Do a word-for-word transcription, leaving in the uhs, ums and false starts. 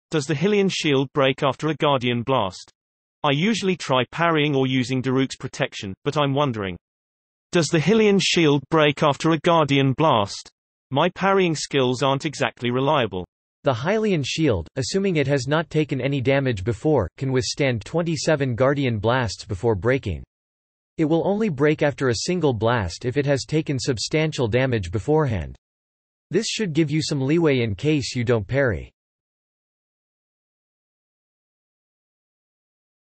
Does the Hylian Shield break after a Guardian Blast? I usually try parrying or using Daruk's protection, but I'm wondering. Does the Hylian Shield break after a Guardian Blast? My parrying skills aren't exactly reliable. The Hylian Shield, assuming it has not taken any damage before, can withstand twenty-seven Guardian Blasts before breaking. It will only break after a single blast if it has taken substantial damage beforehand. This should give you some leeway in case you don't parry.